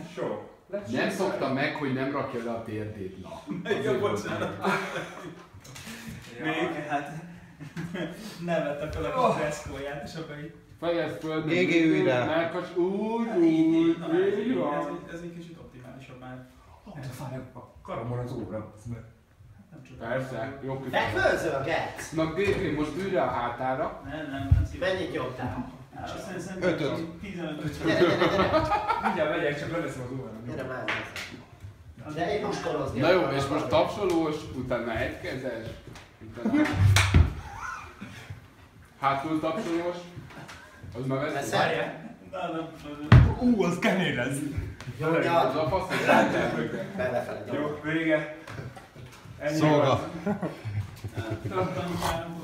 Sok. Nem szoktam meg, hogy nem rakja le a térdét, na. Igen, bocsánat. Még hát nem vette fel a kis deszkóját, és akkor így... Fejezd föl, Égj újra. melkas, úgy, így van. Ez egy kicsit optimálisabb már. De fáj a karomon az óra. Nem csak. Persze, jó kis. Megfőzölgetsz! Na Gépi, most ülj a hátára. Nem szívesen. Mennyit nyomtál? Szerintem 5-öt. 15. Gyere, gyere, gyere! Mindjárt megyek, csak leveszem az órára. Gyere már! De én most korozni. Na jó, és most tapsolós, utána egykezes, utána hátul tapsolós, az már veszik. Veszed? Nem. Az kemény lesz. Nyomjad! Az a fasz, hogy rátermögre. Belefele nyomjad. Jó, vége. Ennyi Szolga. volt. Raktam utána